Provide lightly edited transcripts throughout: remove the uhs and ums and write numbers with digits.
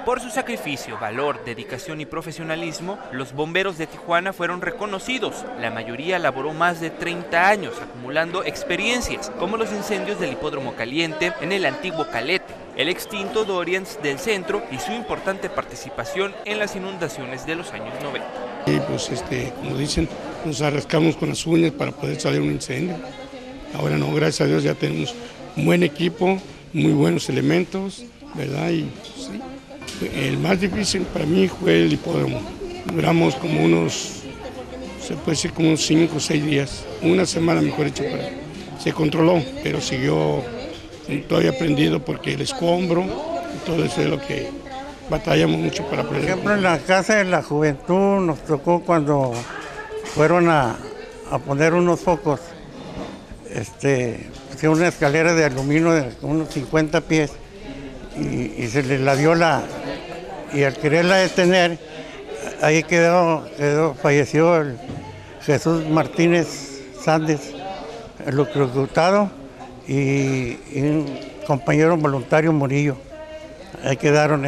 Por su sacrificio, valor, dedicación y profesionalismo, los bomberos de Tijuana fueron reconocidos. La mayoría laboró más de 30 años, acumulando experiencias, como los incendios del Hipódromo Caliente en el antiguo Calete, el extinto Dorians del centro y su importante participación en las inundaciones de los años 90. Y pues como dicen, nos arrastramos con las uñas para poder salir un incendio. Ahora no, gracias a Dios ya tenemos un buen equipo, muy buenos elementos, ¿verdad? Y pues, sí. El más difícil para mí fue el hipódromo. Duramos como unos, se puede decir como unos 5 o 6 días, una semana mejor dicho, se controló, pero siguió todavía prendido porque el escombro y todo eso es lo que batallamos mucho para aprender. Por ejemplo, en la Casa de la Juventud nos tocó cuando fueron a poner unos focos, pusieron una escalera de aluminio de unos 50 pies y se les la dio y al quererla detener, ahí falleció el Jesús Martínez Sández, electrocutado, y un compañero voluntario Murillo. Ahí quedaron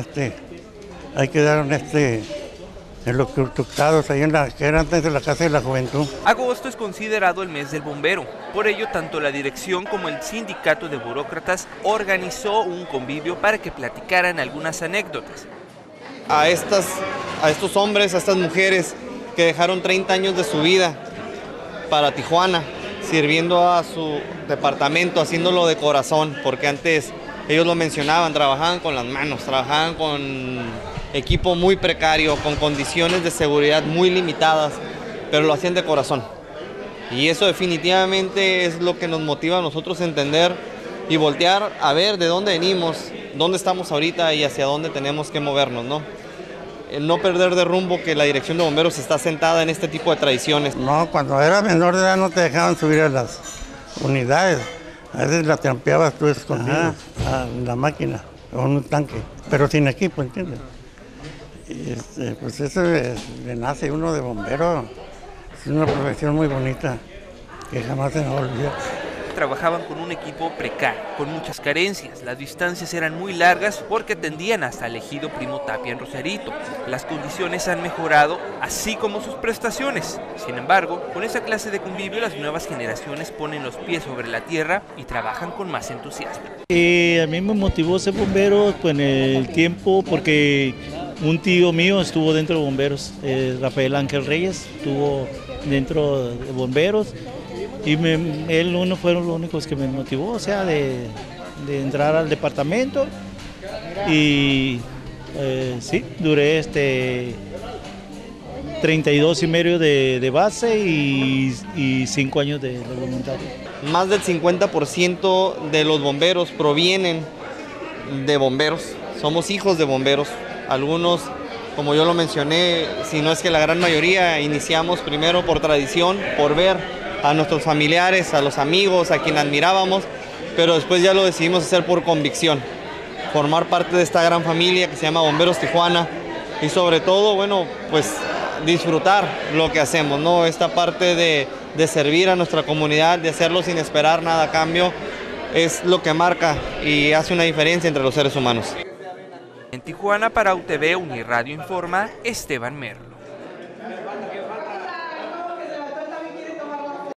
electrocutados ahí que era antes de la Casa de la Juventud. Agosto es considerado el mes del bombero. Por ello, tanto la dirección como el sindicato de burócratas organizó un convivio para que platicaran algunas anécdotas. A estos hombres, a estas mujeres que dejaron 30 años de su vida para Tijuana, sirviendo a su departamento, haciéndolo de corazón, porque antes ellos lo mencionaban, trabajaban con las manos, trabajaban con equipo muy precario, con condiciones de seguridad muy limitadas, pero lo hacían de corazón. Y eso definitivamente es lo que nos motiva a nosotros a entender y voltear a ver de dónde venimos, dónde estamos ahorita y hacia dónde tenemos que movernos, ¿no? El no perder de rumbo que la dirección de bomberos está sentada en este tipo de tradiciones. No, cuando era menor de edad no te dejaban subir a las unidades. A veces la trampeabas tú escondida a la máquina o en un tanque, pero sin equipo, ¿entiendes? Y pues eso le nace uno de bombero. Es una profesión muy bonita que jamás se me va a olvidar. Trabajaban con un equipo precario, con muchas carencias. Las distancias eran muy largas porque atendían hasta el ejido Primo Tapia en Rosarito. Las condiciones han mejorado, así como sus prestaciones. Sin embargo, con esa clase de convivio, las nuevas generaciones ponen los pies sobre la tierra y trabajan con más entusiasmo. A mí me motivó ser bombero pues, en el tiempo porque un tío mío estuvo dentro de bomberos, Rafael Ángel Reyes, estuvo dentro de bomberos. Y él uno fueron los únicos que me motivó, o sea, de entrar al departamento y sí, duré 32 y medio de base y 5 años de voluntario. Más del 50% de los bomberos provienen de bomberos, somos hijos de bomberos, algunos, como yo lo mencioné, si no es que la gran mayoría, iniciamos primero por tradición, por ver a nuestros familiares, a los amigos, a quien admirábamos, pero después ya lo decidimos hacer por convicción, formar parte de esta gran familia que se llama Bomberos Tijuana y sobre todo, bueno, pues disfrutar lo que hacemos, ¿no? Esta parte de servir a nuestra comunidad, de hacerlo sin esperar nada a cambio, es lo que marca y hace una diferencia entre los seres humanos. En Tijuana, para UTV Uniradio Informa, Esteban Merlo.